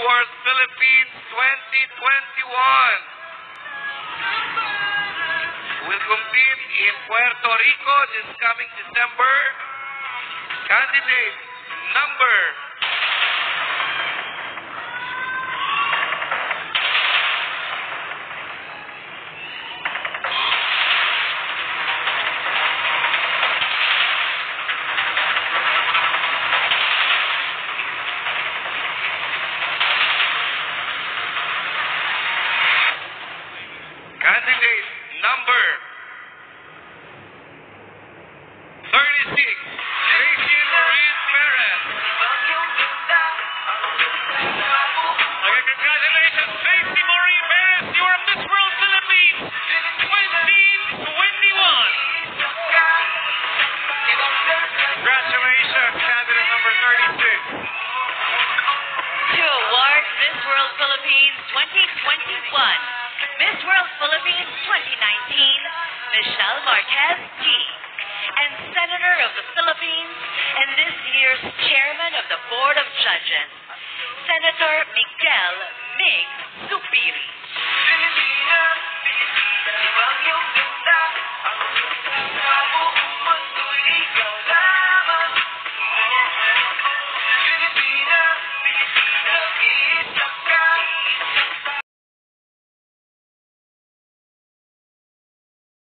World Philippines 2021. Will compete in Puerto Rico this coming December. Candidate number number 36, Tracy Maurice Perez. Okay, congratulations, Tracy Maurice Perez. You are Miss World Philippines 2021. Congratulations, candidate number 36. To award Miss World Philippines 2021, Miss World Philippines 2019, Michelle Marquez G. And Senator of the Philippines and this year's Chairman of the Board of Judges, Senator Miguel Migs